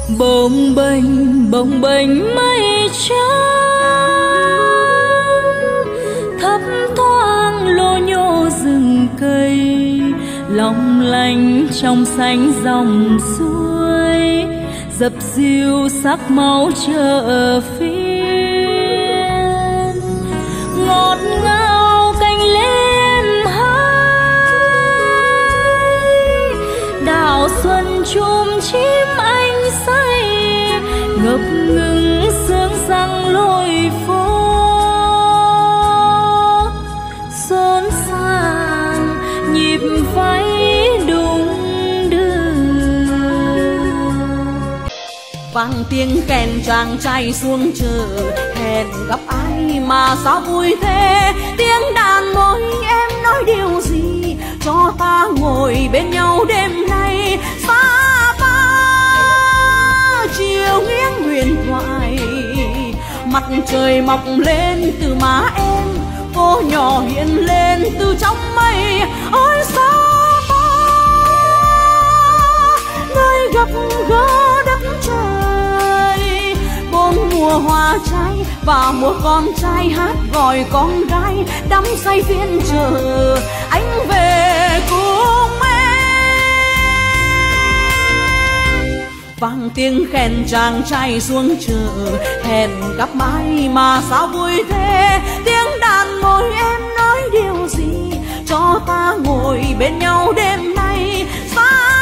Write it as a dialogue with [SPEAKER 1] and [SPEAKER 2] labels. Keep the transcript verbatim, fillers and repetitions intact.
[SPEAKER 1] bồng bềnh bồng bềnh mây trắng, thấp thoáng lô nhô rừng cây, long lanh trong xanh dòng suối, dập dìu sắc máu chợ phiên, ngọt ngào cành lên hai, đào xuân chùm chim anh say, ngập ngừng sương răng lối phố, xôn xang nhịp váy đung đưa.
[SPEAKER 2] Vang tiếng kèn chàng trai xuống chợ, hẹn gặp ai mà sao vui thế, tiếng đàn môi em nói điều gì cho ta ngồi bên nhau đêm nay. Xa ba chiều nghiêng huyền thoại, mặt trời mọc lên từ má em, cô nhỏ hiện lên từ trong mây. Ôi xa ba nơi gặp gỡ đất trời, bốn mùa hoa trái và mùa con trai hát gọi con gái, đắm say phiên chờ anh về cùng em. Vang tiếng khen chàng trai xuống chợ, hẹn gặp mai mà sao vui thế, tiếng đàn môi em nói điều gì cho ta ngồi bên nhau đêm nay. Xa